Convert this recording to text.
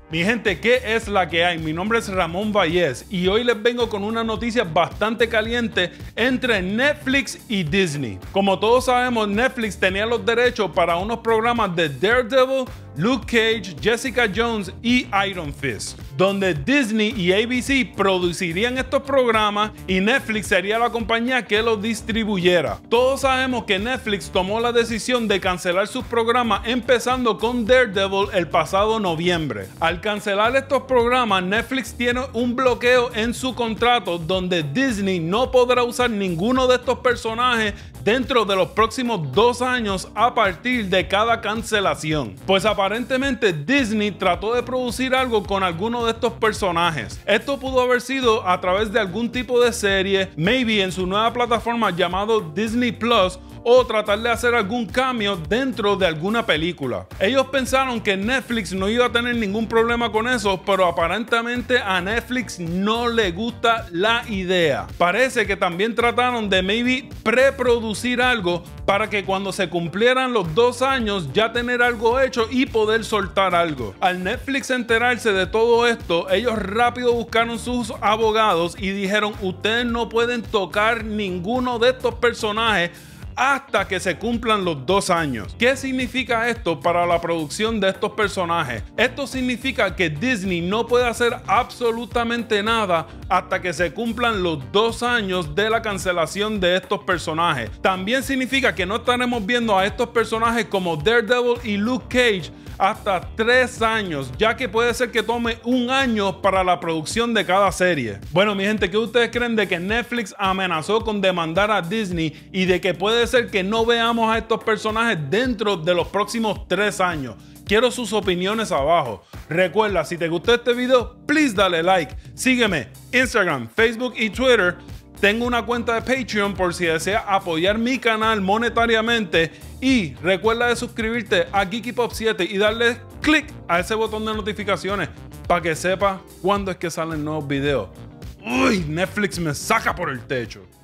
Mi gente, ¿qué es la que hay? Mi nombre es Ramón Vallés y hoy les vengo con una noticia bastante caliente entre Netflix y Disney. Como todos sabemos, Netflix tenía los derechos para unos programas de Daredevil, Luke Cage, Jessica Jones y Iron Fist, donde Disney y ABC producirían estos programas y Netflix sería la compañía que los distribuyera. Todos sabemos que Netflix tomó la decisión de cancelar sus programas empezando con Daredevil el pasado noviembre. Al cancelar estos programas, Netflix tiene un bloqueo en su contrato donde Disney no podrá usar ninguno de estos personajes dentro de los próximos 2 años a partir de cada cancelación. Pues aparentemente Disney trató de producir algo con alguno de estos personajes. Esto pudo haber sido a través de algún tipo de serie, maybe en su nueva plataforma llamado Disney Plus, o tratar de hacer algún cambio dentro de alguna película. Ellos pensaron que Netflix no iba a tener ningún problema con eso, pero aparentemente a Netflix no le gusta la idea. Parece que también trataron de maybe preproducir algo para que cuando se cumplieran los 2 años ya tener algo hecho y poder soltar algo. Al Netflix enterarse de todo esto, ellos rápido buscaron sus abogados y dijeron: ustedes no pueden tocar ninguno de estos personajes hasta que se cumplan los 2 años. ¿Qué significa esto para la producción de estos personajes? Esto significa que Disney no puede hacer absolutamente nada hasta que se cumplan los 2 años de la cancelación de estos personajes. También significa que no estaremos viendo a estos personajes como Daredevil y Luke Cage hasta 3 años, ya que puede ser que tome 1 año para la producción de cada serie. Bueno, mi gente, ¿qué ustedes creen de que Netflix amenazó con demandar a Disney y de que puede ser que no veamos a estos personajes dentro de los próximos 3 años? Quiero sus opiniones abajo. Recuerda, si te gustó este video, please dale like. Sígueme Instagram, Facebook y Twitter. Tengo una cuenta de Patreon por si deseas apoyar mi canal monetariamente. Y recuerda de suscribirte a Geeky Pop 7 y darle click a ese botón de notificaciones para que sepas cuándo es que salen nuevos videos. Uy, Netflix me saca por el techo.